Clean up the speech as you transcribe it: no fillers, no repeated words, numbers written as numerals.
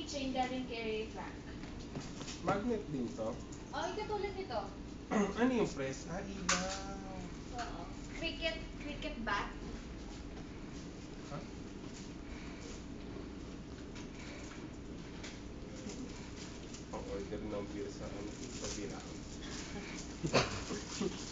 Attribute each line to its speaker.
Speaker 1: keychain galing kay Frank.
Speaker 2: Magnet din to.
Speaker 1: Oh, katulad nito.
Speaker 2: Ano yung press? Ah, ilaw.
Speaker 1: Oo. Cricket bat.
Speaker 2: Ha? Order ng beer sa ano, sa beer house.